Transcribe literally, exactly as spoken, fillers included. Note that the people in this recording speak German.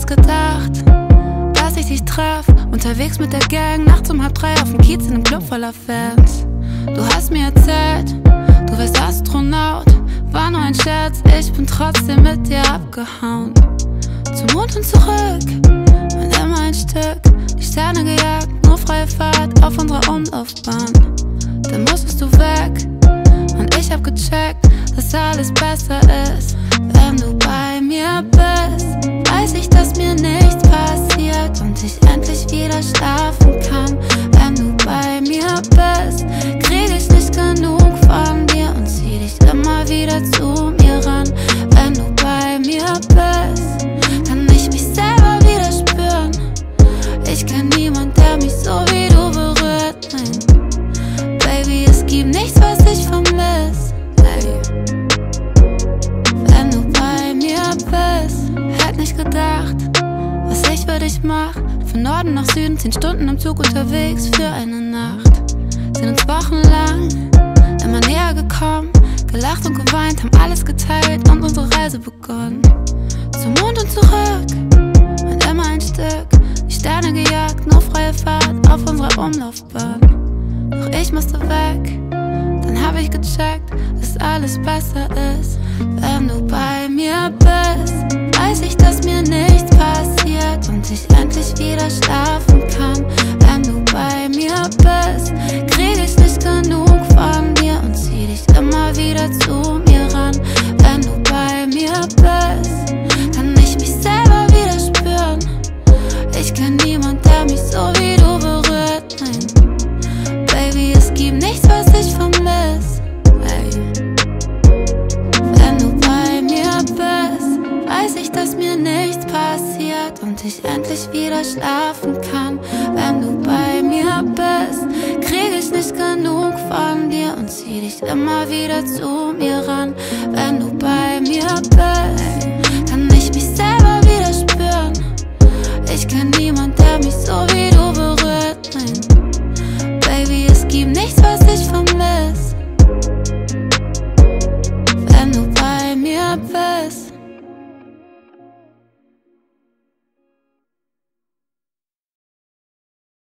gedacht, dass ich dich traf, unterwegs mit der Gang, nachts um halb drei auf dem Kiez in einem Club voller Fans. Du hast mir erzählt, du wärst Astronaut, war nur ein Scherz, ich bin trotzdem mit dir abgehauen. Zum Mond und zurück, und immer ein Stück, die Sterne gejagt, nur freie Fahrt auf unserer Umlaufbahn. Dann musstest du weg, und ich hab gecheckt, dass alles besser ist, wenn du bei mir bist. Weiß ich, dass mir nichts passiert und ich endlich wieder schlafen kann. Wenn du bei mir bist, krieg ich nicht genug von dir und zieh dich immer wieder zu mir ran. Wenn du bei mir bist, kann ich mich selber wieder spüren. Ich kenn niemand, der mich so wie du berührt. Nein, Baby, es gibt nichts, was ich vermiss. Hey. Wenn du bei mir bist, hätt nicht gedacht, was ich für dich mach. Von Norden nach Süden, zehn Stunden im Zug unterwegs für eine Nacht. Sind uns wochenlang immer näher gekommen, gelacht und geweint, haben alles geteilt und unsere Reise begonnen. Zum Mond und zurück, und immer ein Stück, die Sterne gejagt, nur freie Fahrt auf unserer Umlaufbahn. Doch ich musste weg, dann hab ich gecheckt, dass alles besser ist, wenn du bei mir bist. Weiß ich, dass mir nichts passiert und ich endlich wieder schlafen kann. Wenn du bei mir bist, krieg ich nicht genug von dir und zieh dich immer wieder zu mir ran. Wenn du bei mir bist, kann ich mich selber wieder spüren. Ich kenn niemand, der mich so wie du berührt. Nein, Baby, es gibt nichts, was ich vermiss. Hey. Wenn du bei mir bist, weiß ich, dass mir nichts passiert und ich endlich wieder schlafen kann. Wenn du bei mir bist, krieg ich nicht genug von dir und zieh dich immer wieder zu mir ran. Wenn du bei mir bist.